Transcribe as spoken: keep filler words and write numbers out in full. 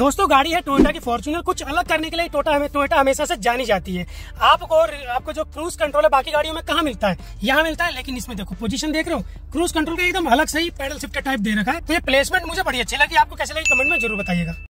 दोस्तों गाड़ी है टोयोटा की फॉर्च्यूनर। कुछ अलग करने के लिए टोयोटा हमें टोयोटा हमेशा से जानी जाती है। आपको आपको जो क्रूज कंट्रोल है बाकी गाड़ियों में कहाँ मिलता है, यहाँ मिलता है, लेकिन इसमें देखो पोजीशन देख रहे हो, क्रूज कंट्रोल का एकदम अलग सही पैडल शिफ्टर टाइप दे रखा है। तो ये प्लेसमेंट मुझे बड़ी अच्छी लगी। आपको कैसे लगी कमेंट में जरूर बताइएगा।